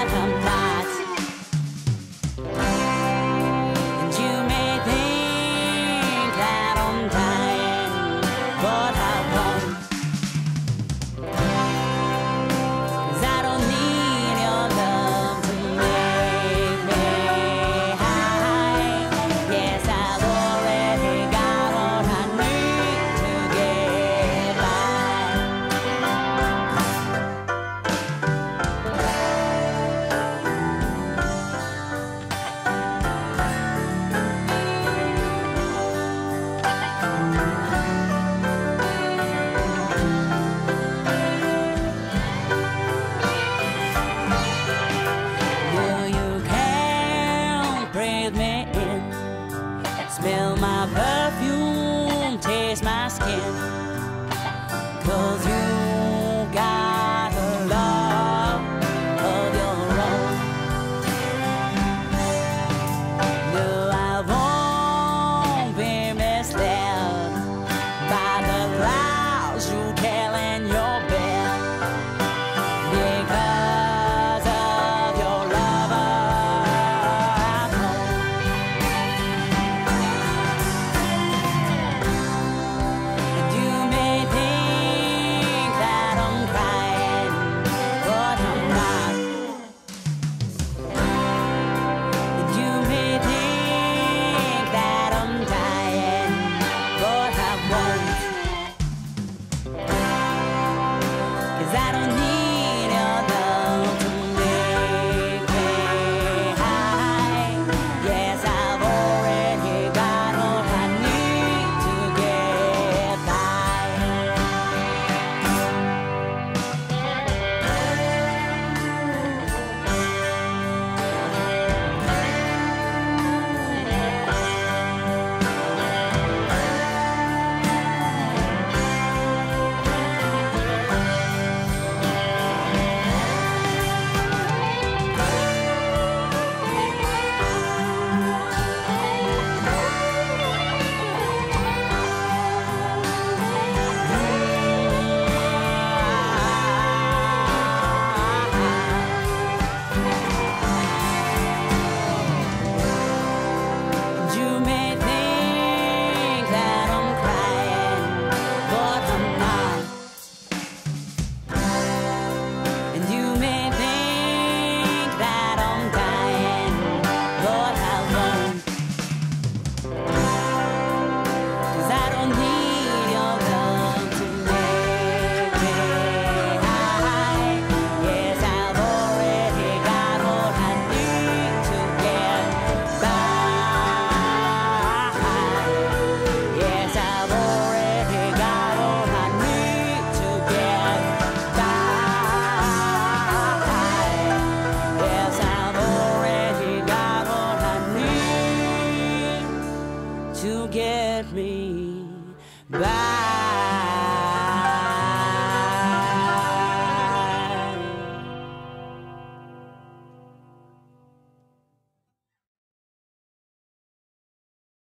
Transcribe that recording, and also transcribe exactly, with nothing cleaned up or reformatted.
but I'm not. And you may think that I'm dying, but I won't. 'Cause I don't need your love to make me high. Yes, I've already got what I need to get by. Will you can breathe me in, smell my perfume, taste my skin? 'Cause you got a love of your own. No, I won't be misled by the clouds you tell in your bed. Because of your lover at home. And you may think that I'm crying, but I'm not. And you may think that I'm dying, but I won't. 'Cause I don't need your love to make me high. Yes, I've already got what I need to get by. You may think that I'm crying, but I'm not. And you may think that I'm dying, but I won't. 'Cause I don't need your love to make me high. Yes, I've already got what I need to get by. Yes, I've already got what I need to get by. Yes, I've already got what I need to get me by.